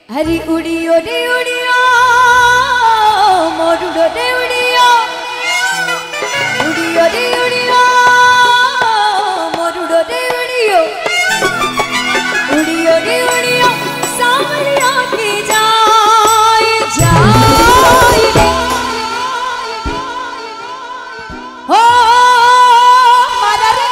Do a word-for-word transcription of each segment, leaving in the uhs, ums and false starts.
हरी उड़ियो रे उड़ियो मोरुड़ो रे उड़ियो उड़ियो रे उड़ियो मोरुड़ो रे उड़ियो उड़ियो रे उड़ियो सावलिया की जाए जाए रे हो मारा रे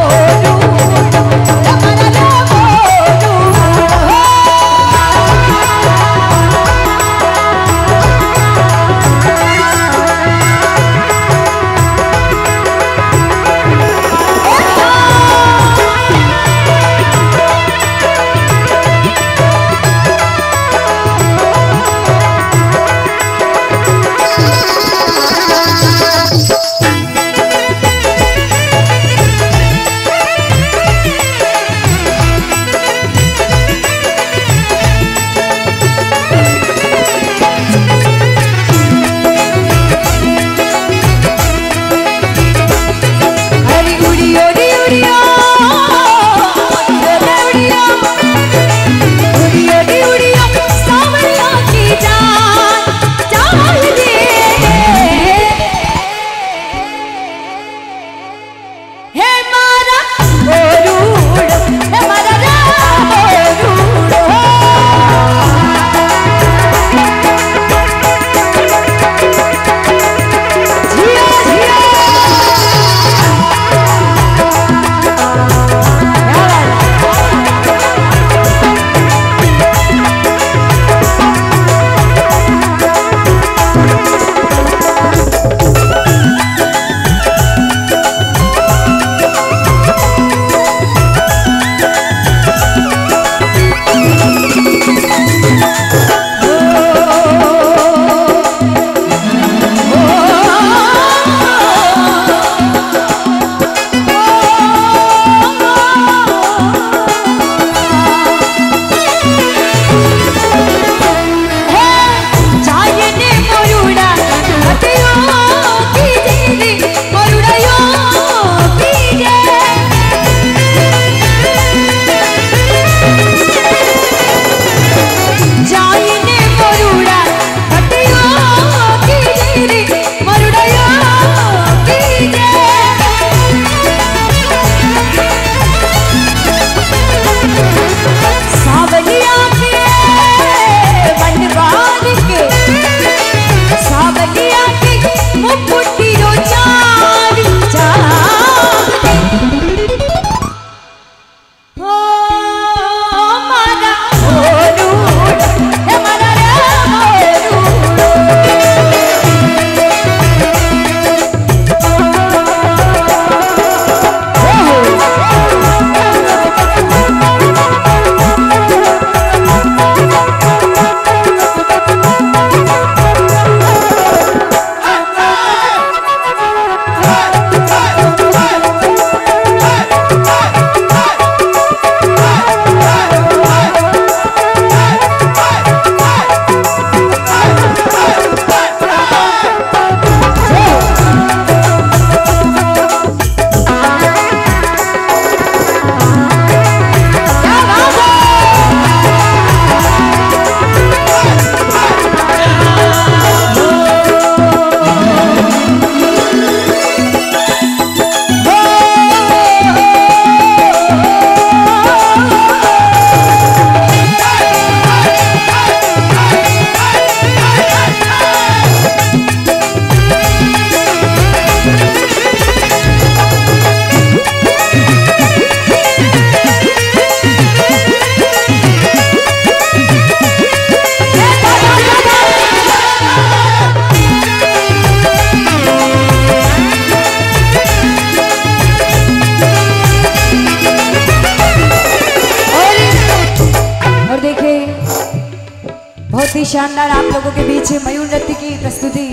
शानदार आप लोगों के बीच मयूर नृत्य की प्रस्तुति।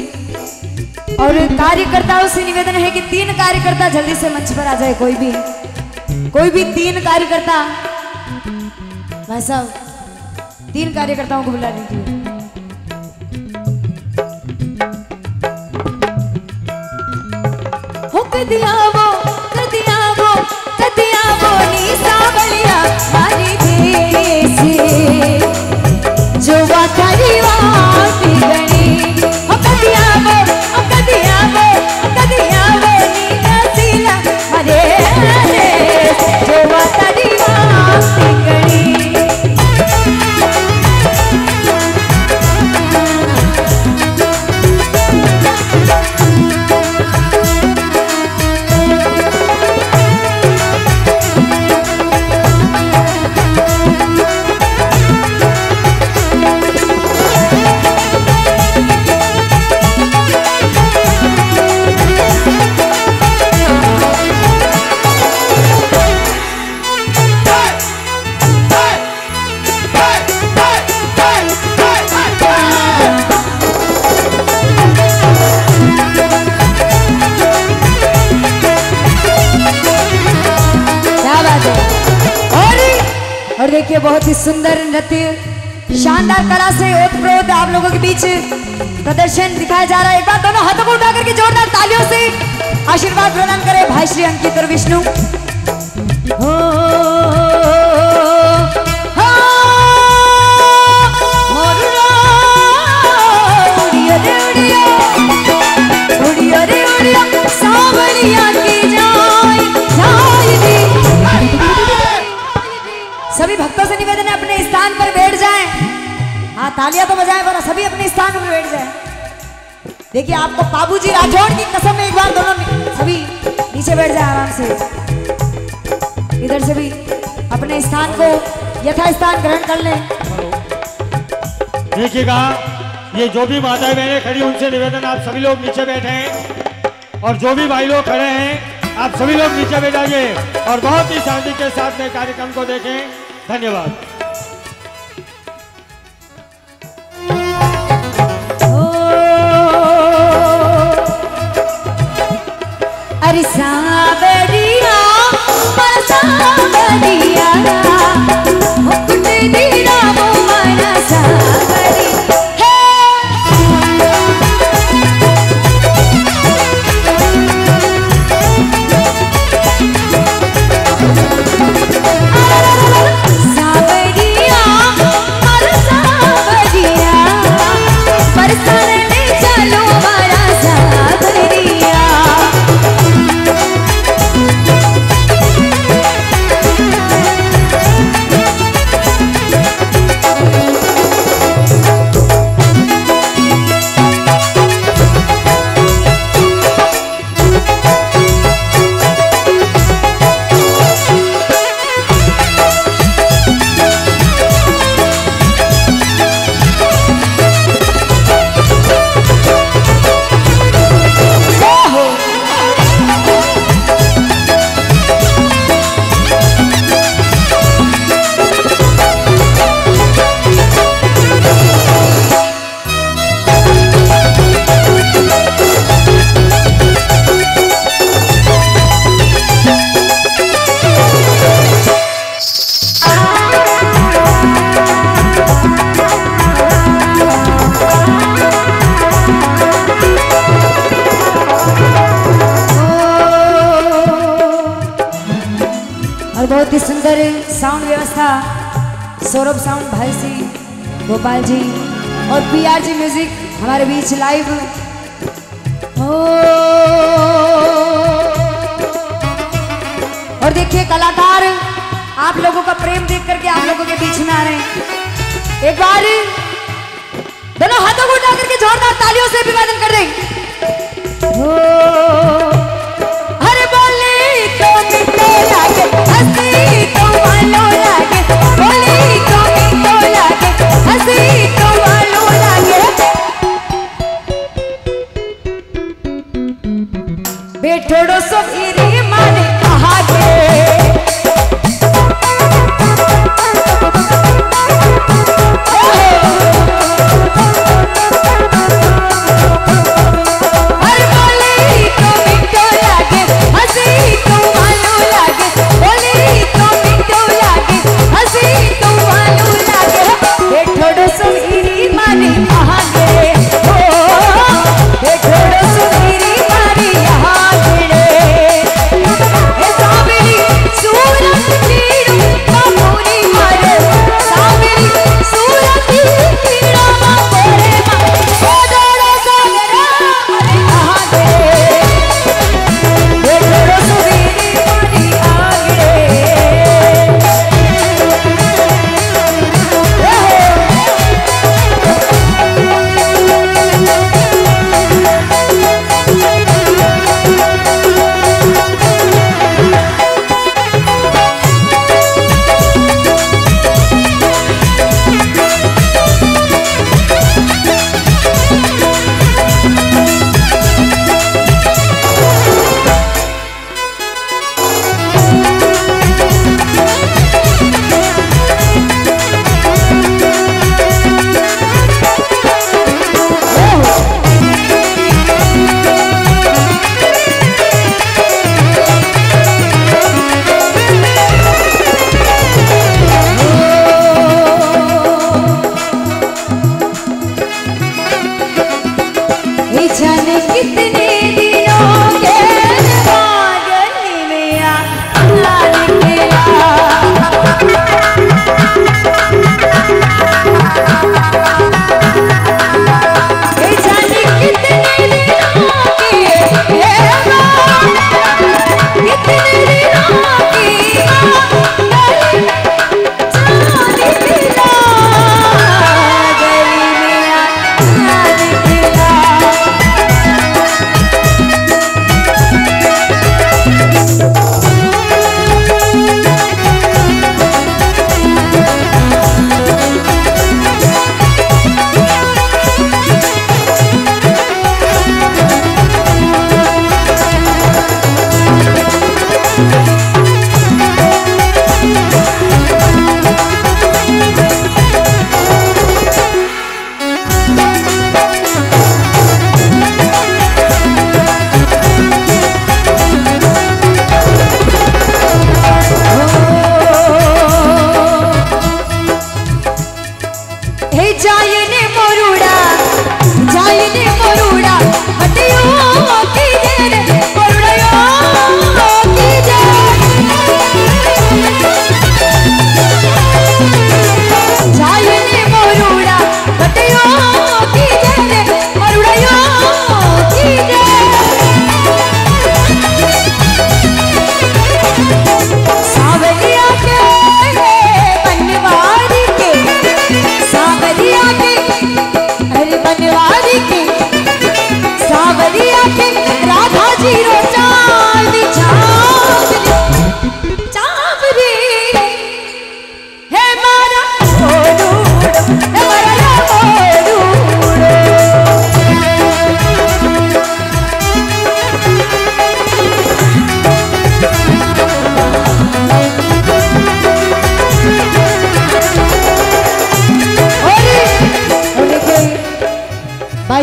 और कार्यकर्ताओं से निवेदन है कि तीन कार्यकर्ता जल्दी से मंच पर आ जाए। कोई भी कोई भी तीन कार्यकर्ता, भाई साहब तीन कार्यकर्ताओं को बुला लीजिए। हो कदिया वो कदिया वो कदिया वो नी सावलिया मारी देसी जो और देखिए बहुत ही सुंदर नृत्य शानदार कला से ओतप्रोत आप लोगों के बीच प्रदर्शन दिखाया जा रहा है। एक बार दोनों हाथों को उठा करके जोरदार तालियों से आशीर्वाद प्रदान करें भाई श्री अंकित और विष्णु। हो, हो, मोरुरा, उड़ियो रे उड़ियो, उड़ियो रे उड़ियो, सावरिया की जाए, जाए दी। सभी भक्तों से निवेदन है अपने स्थान पर बैठ जाएं। हाँ तालियां तो बजाएं पर सभी अपने स्थान पर बैठ जाएं। देखिए आपको बाबूजी राठौड़ की कसम में एक बार दोनों सभी नीचे बैठ जाएं आराम से। इधर से भी अपने स्थान को यथा स्थान ग्रहण कर लें। देखिएगा ये जो भी माताएं बहनें खड़ी उनसे निवेदन आप सभी लोग नीचे बैठे हैं और जो भी भाई लोग खड़े हैं आप सभी लोग नीचे बैठ जाइए और बहुत ही शांति के साथ में कार्यक्रम को देखें। धन्यवाद। अरे सावरिया पर सावरिया मुकुट दीरा वो मन सावरी सावरिया पर सावरिया पर सरने चलो मारा सावरिया। और बहुत ही सुंदर साउंड व्यवस्था सौरभ साउंड भाई जी गोपाल जी और पीआर जी म्यूजिक हमारे बीच लाइव। ओ और देखिए कलाकार आप लोगों का प्रेम देख करके आप लोगों के बीच में आ रहे हैं। एक बार दोनों हाथों को उठा करके जोरदार तालियों से अभिवादन कर दें। ओ हरे बोले तो मिठो लागे हंसी तो वालो लागे बोले तो मिठो लागे हंसी तो वालो लागे बेठोड़ो सो फिरी माने कहा के हर बोले तो मिठो लागे हंसी तो वालो लागे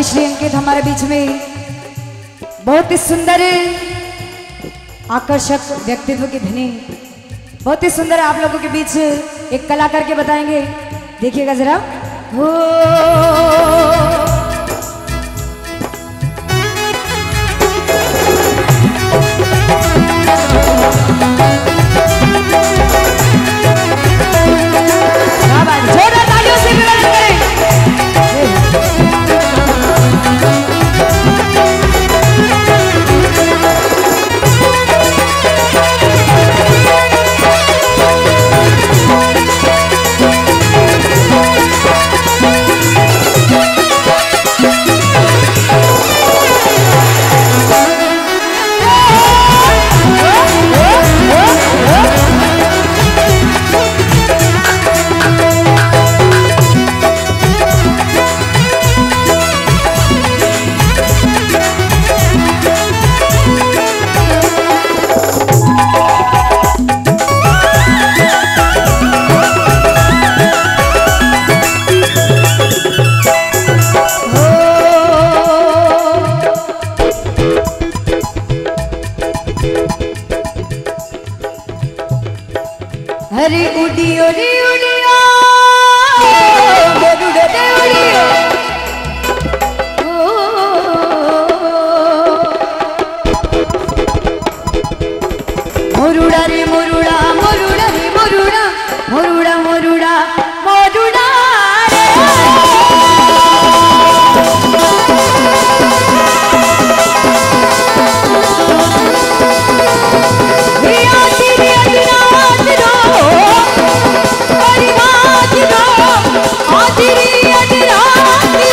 भाई श्री अंकित हमारे बीच में बहुत ही सुंदर आकर्षक व्यक्तित्व के धनी, बहुत ही सुंदर आप लोगों के बीच एक कलाकार के बताएंगे, देखिएगा जरा। हो जोरदार तालियों से विवरण करें। हरी उड़ियो री उड़ियो मोरुड़ा रे उड़ियो मोरुड़ा रे मोरुड़ा मोरुड़ा रे मोरुड़ा मोरुड़ा मोरुड़ा मोरुड़ा रे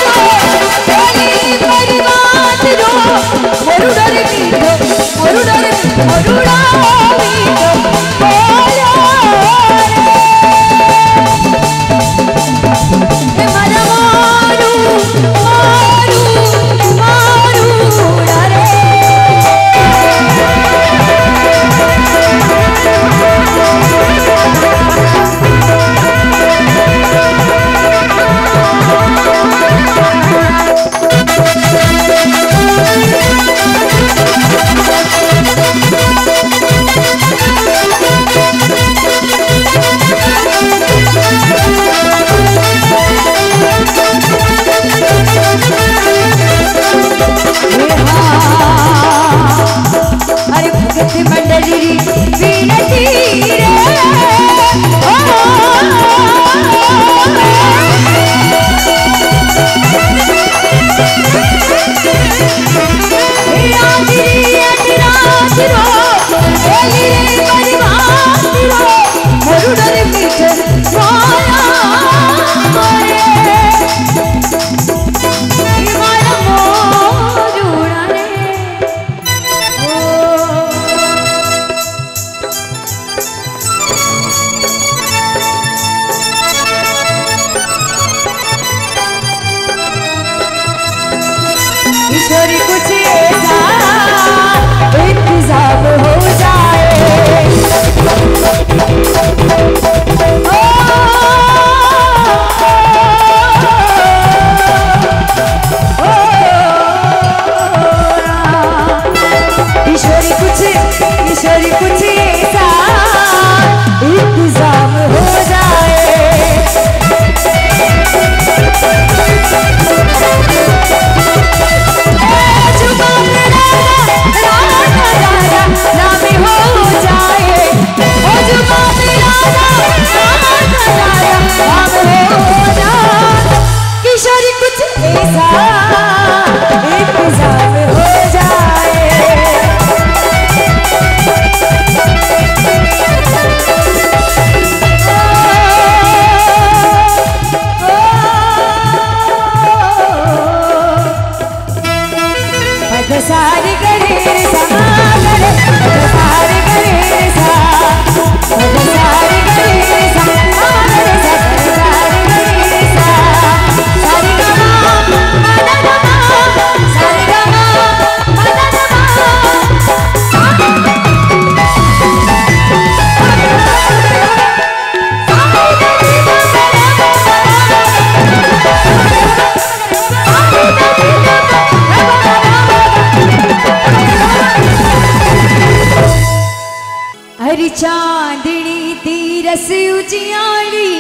रस उजियाली।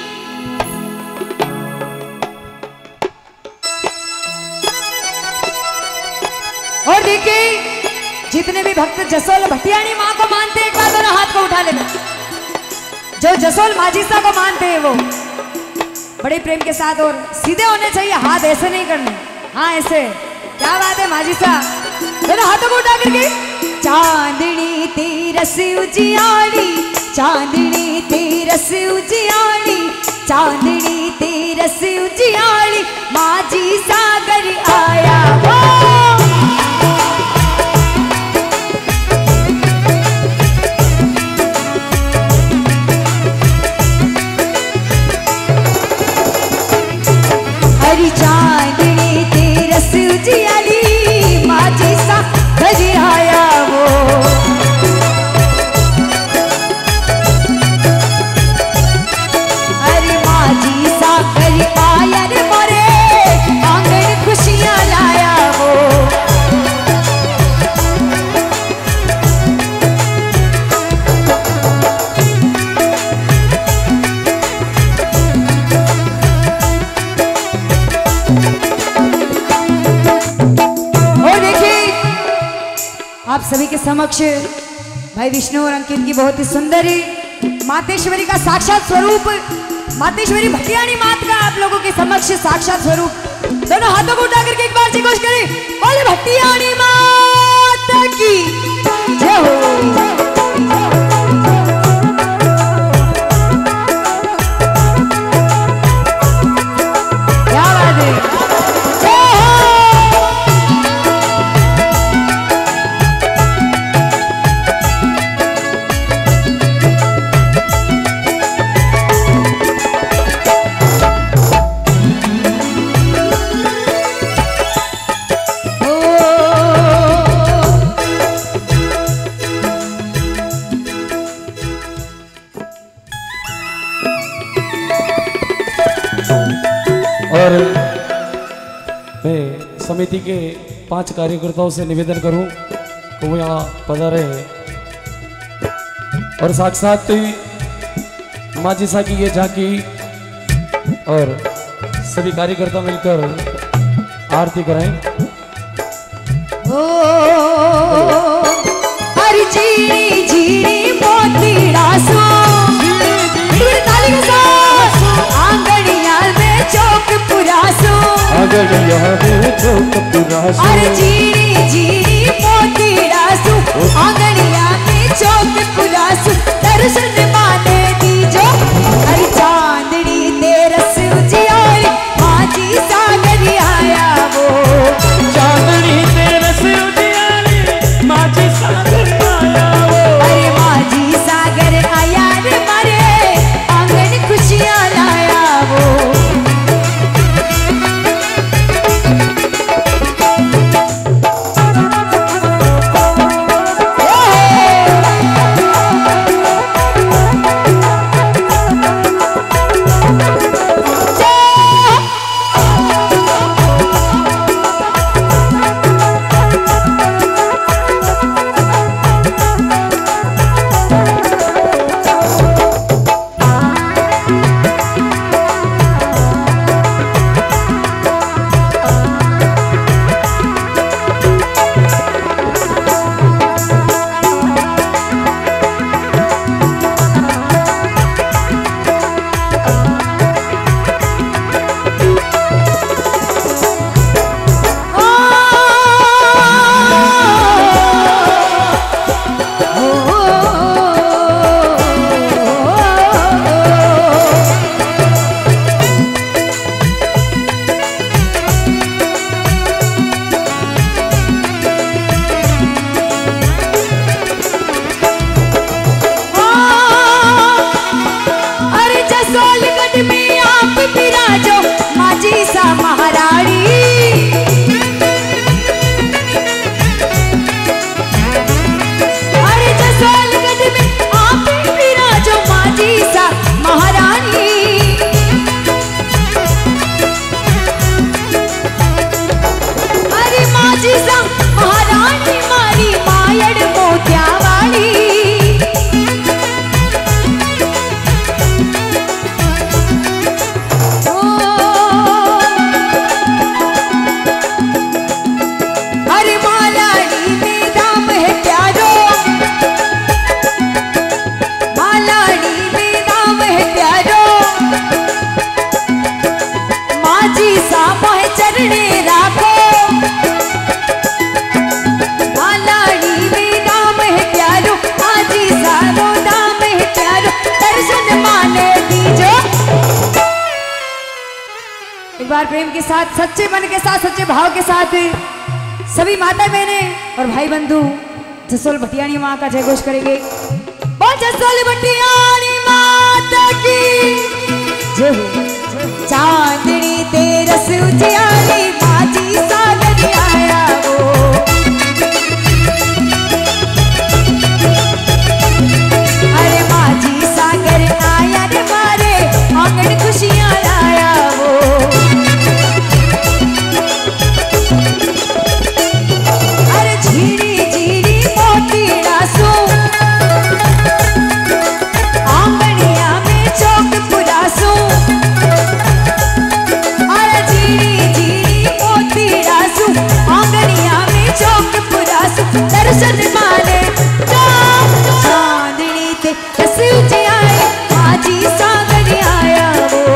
और देखिए जितने भी भक्त जसोल भटियाणी माँ को मानते हैं एक बार दोनों हाथ को उठा लेना। जो जसोल माजिसा को मानते हैं वो बड़े प्रेम के साथ और सीधे होने चाहिए, हाथ ऐसे नहीं करने, हाँ ऐसे। क्या बात है माजिसा, दोनों हाथों को उठा करके। चांदनी तेरस उजियाली, चांदनी तेरस उजियाली, चांदनी तेरस उजियाली, माझी सागर आया वो। हरी चांदनी तेरस उजियाली, माझी सागर आया वो। अरे माझी सागर आया रे मोरे, आंगन खुशियां लाया वो। आप सभी के समक्ष भाई विष्णु और अंकित की बहुत ही सुंदर मातेश्वरी का साक्षात स्वरूप, मातेश्वरी भटियाणी मात का आप लोगों के समक्ष साक्षात स्वरूप। दोनों हाथों को उठा करके एक बार जी कोशिश करें, बोले भटियाणी माता की जय हो। और मैं समिति के पांच कार्यकर्ताओं से निवेदन करूं कि वो यहाँ पधारे और साक्षात माजिसा की ये झांकी और सभी कार्यकर्ता मिलकर आरती कराएं। ओ हर झीरी झीरी मोतीड़ा सो, ताली के साथ आंगनिया में चौक पुरासो, आंगनिया में चौक पुरासो। अरे झीरी झीरी मोतीड़ा सो, आंगनिया में चौक पुरासो, दर्शन माने दीजो। अरे चांदनी तेरस उजियाली, माझी सागर आया वो। चांदनी तेरस उजियाली, माझी सागर आया वो। अरे माझी सागर आया रे मारे, आंगन खुशियां लाया वो। बार प्रेम के साथ, सच्चे मन के साथ, सच्चे भाव के साथ सभी माता बहने और भाई बंधु जसोल भटियाणी माँ का जय घोष करेंगे। बोल जसोल भटियाणी माता की जय हो। चांदनी तेरस उजियारी बाजी सागर आया वो, अरे बाजी सागर आया रे मारे आंगन खुशियां लाया वो। अरे झीरी झीरी मोतीड़ा सो आंगनिया में चौक पुरासो, अरे झीरी झीरी मोतीड़ा सो आंगनिया में चौक पुरासो। दर्शन माने चांदनी ते रस उजियारी बाजी सागर आया वो।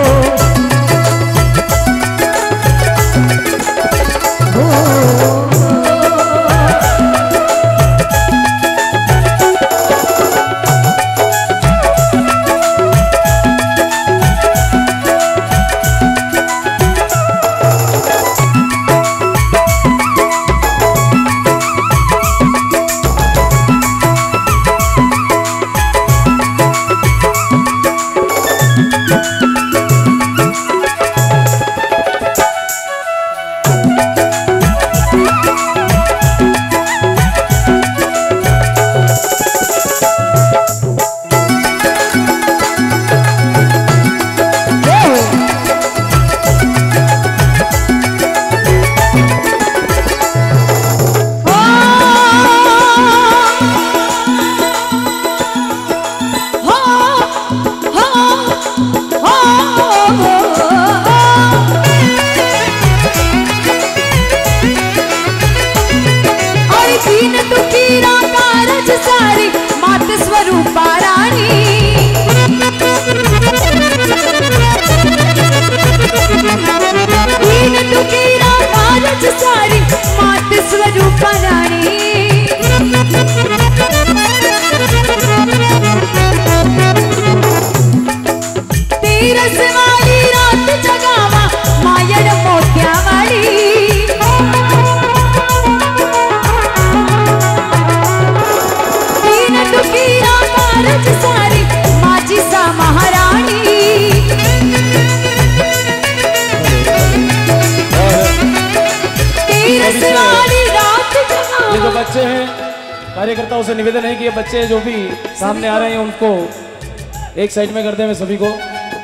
बच्चे हैं, कार्यकर्ताओं से निवेदन है कि ये बच्चे जो भी सामने आ रहे हैं उनको एक साइड में कर दें। मैं सभी को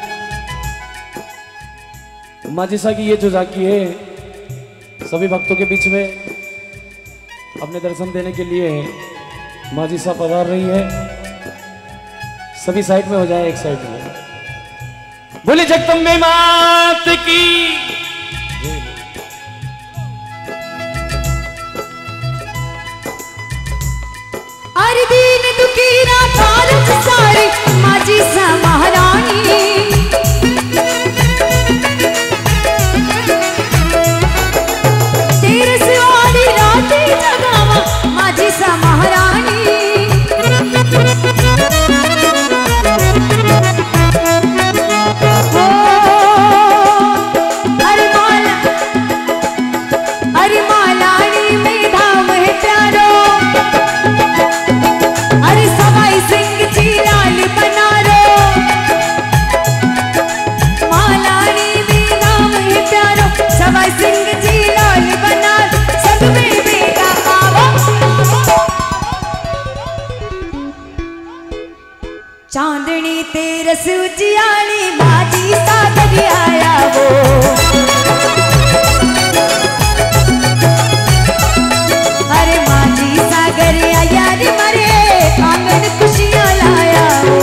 माजिसा की ये जो झांकी है सभी भक्तों के बीच में अपने दर्शन देने के लिए माजिसा पधार रही है। सभी साइड में हो जाए, एक साइड में। बोली जगदम्बे मात की। अरे दीन दुखीरा कारज सारी माजिसा महारानी, तेरे से वाली रातें जगावा माजिसा महारानी। ओ, अरे माला अरे मालानी में धाम है प्यारो, अरे सवाई सिंह जी लाल बना रो। मालानी में नाम है प्यारो, सवाई सिंह जी लाल बना रो। सब में बेगा आवो, चांदनी तेरस उजियाली बाजी सागर आया वो। अरे माजी सागर आया रे मरे आंगन खुशियां लाया वो।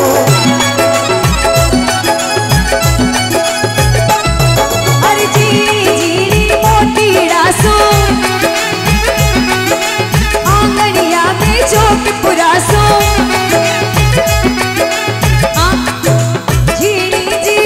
अरे जीरी जीरी मोतीड़ा सो आंगनिया में चौक पुरासो, झीरी झीरी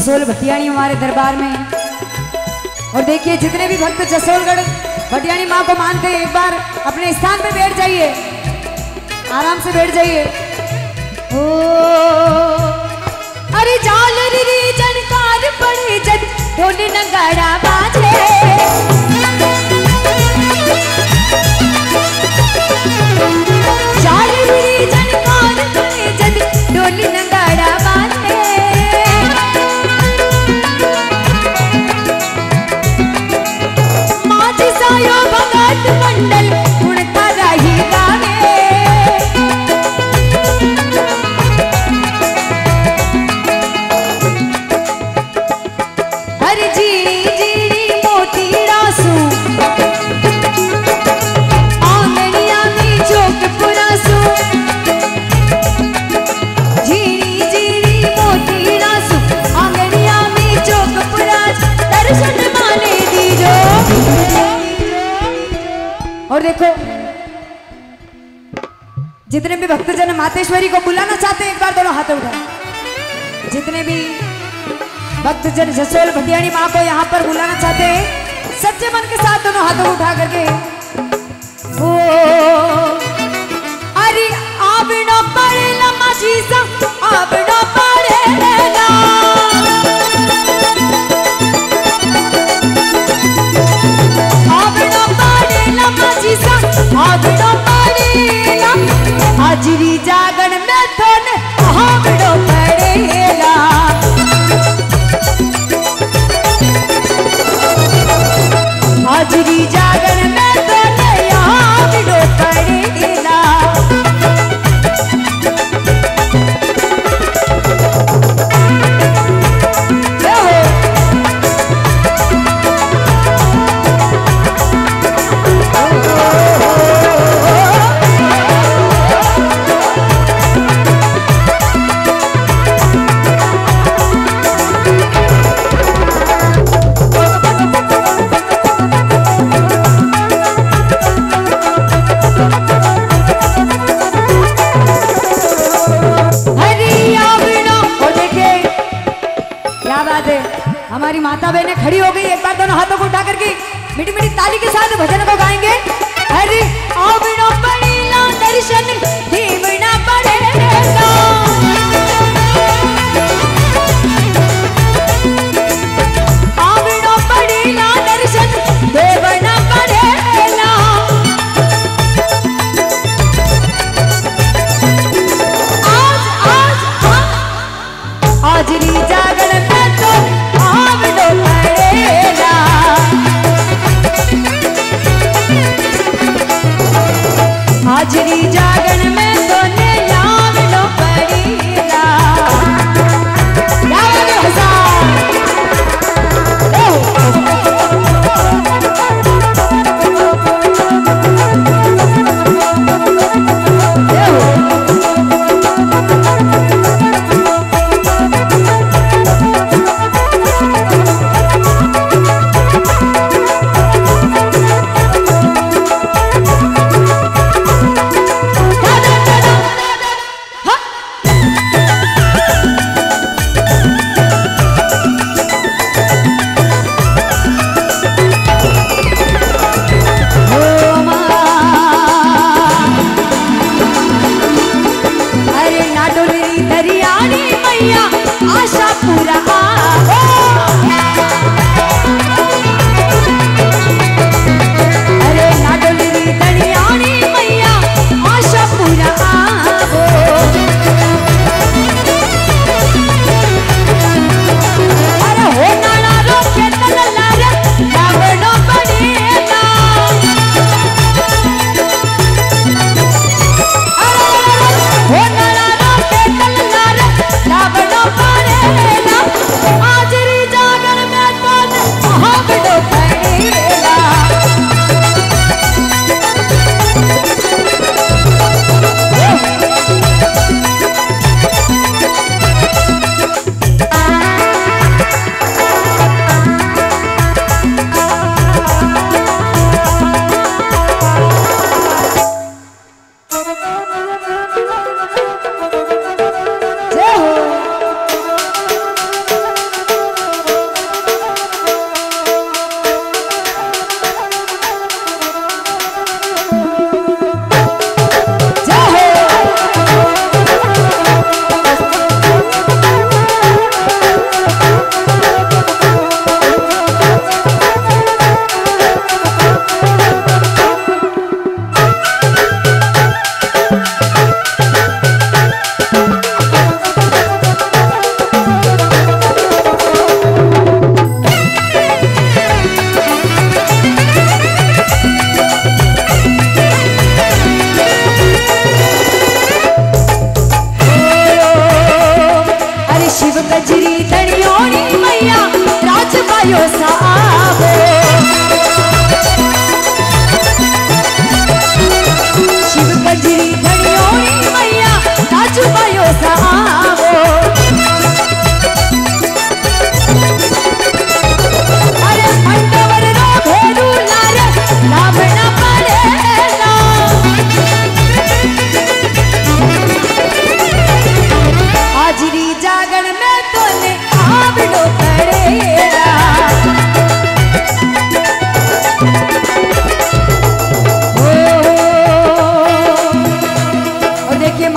जसोल भटियाणी हमारे दरबार में। और देखिए जितने भी भक्त जसोलगढ़ भटियाणी माँ को मानते हैं, एक बार अपने स्थान पे बैठ जाइए, आराम से बैठ जाइए। ओ अरे जालरी री जनकार पड़े जब ढोल नगाड़ा बाजे, जालरी री जनकार पड़े जब ढोल नगाड़ा बाजे। माझी सायो भगत मंडल गुणता राही गावे, हर जीणी जीणी मोती रासू आंगनिया में चौक पुरासू, जीणी जीणी मोती रासू आंगनिया में चौक पुरास, दर्शन माने दीजो। और देखो जितने भी भक्तजन मातेश्वरी को बुलाना चाहते हैं, एक बार दोनों हाथ उठाएं। जितने भी भक्तजन जसोल भटियाणी माँ को यहाँ पर बुलाना चाहते हैं, सच्चे मन के साथ दोनों हाथों को उठा करके ओ अरे आबड़ो पड़ेला माझी सा आबड़ो पड़ेला, आबड़ो पड़ेला माझी सा आबड़ो पड़ेला, हाजरी जागरण में थोने आबड़ो पड़ेला, हाजरी जागरण में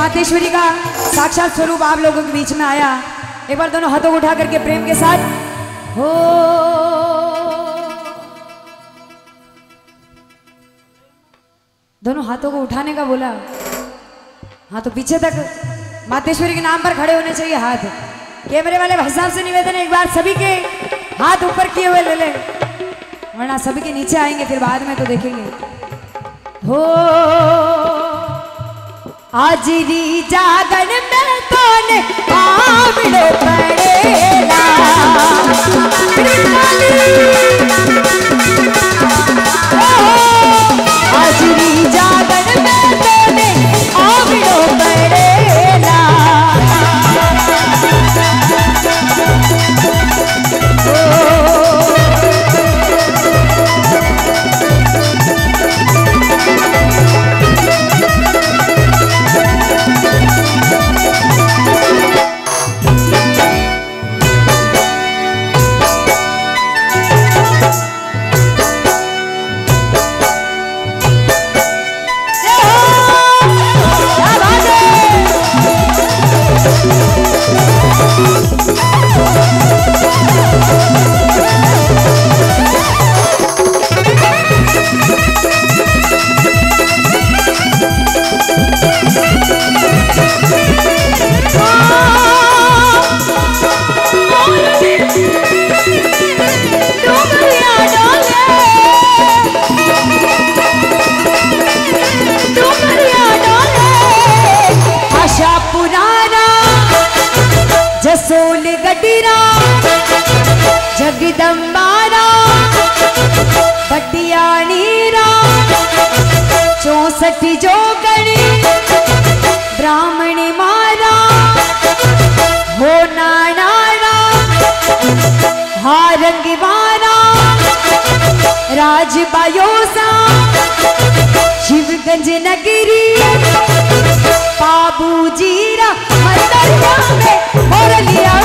मातेश्वरी का साक्षात स्वरूप आप लोगों के बीच में आया। एक बार दोनों हाथों को उठा करके प्रेम के साथ हो, दोनों हाथों को उठाने का बोला। हाँ तो पीछे तक मातेश्वरी के नाम पर खड़े होने चाहिए हाथ। कैमरे वाले भाई साहब से निवेदन है एक बार सभी के हाथ ऊपर किए हुए ले ले, वरना सभी के नीचे आएंगे फिर बाद में तो देखेंगे। हो आजरी जागन में तोने आवड़ो पड़ेला, आजरी जागन में तोने आवड़ो पड़ेला। जसोल गडीरा जगदम्बारा बटियानीरा चौसठ जोगणी ब्राह्मणी मारा हो नानाड़ा हारंगी वारा राजबायोसा शिवगंज नगरी पाबू जीरा मंदरिया में और लिया